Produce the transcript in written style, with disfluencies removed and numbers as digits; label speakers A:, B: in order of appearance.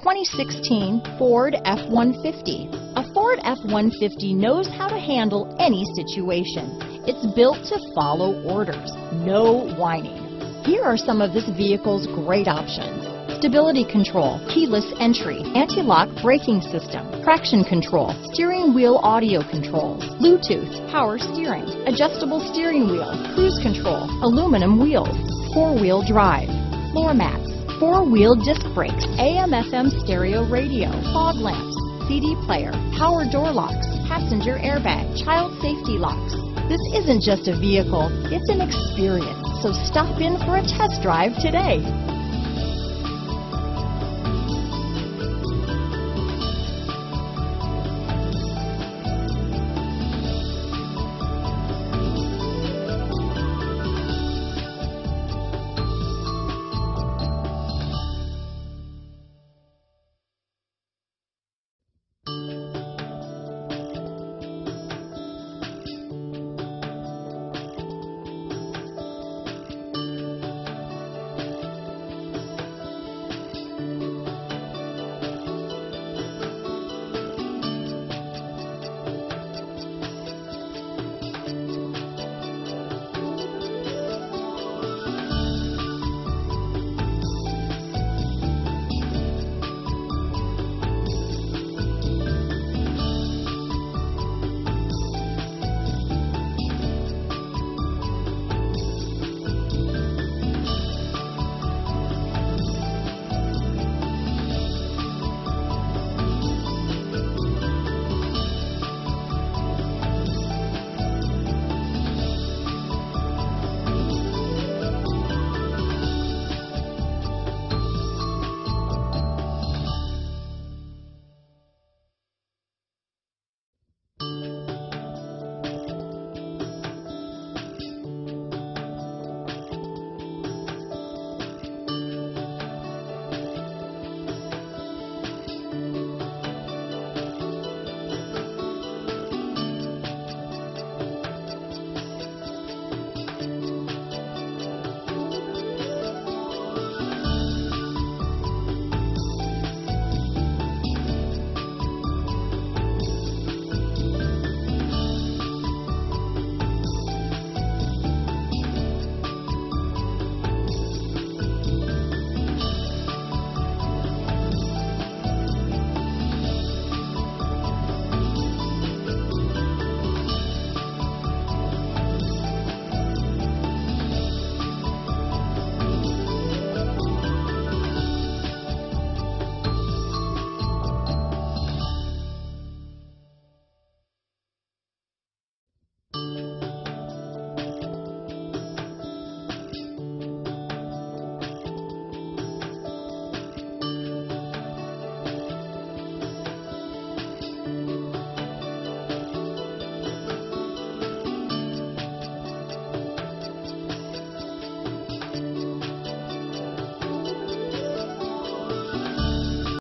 A: 2016 Ford F-150. A Ford F-150 knows how to handle any situation. It's built to follow orders, no whining. Here are some of this vehicle's great options: stability control, keyless entry, anti-lock braking system, traction control, steering wheel audio controls, Bluetooth, power steering, adjustable steering wheel, cruise control, aluminum wheels, four-wheel drive, floor mats, four-wheel disc brakes, AM/FM stereo radio, fog lamps, CD player, power door locks, passenger airbag, child safety locks. This isn't just a vehicle, it's an experience. So stop in for a test drive today.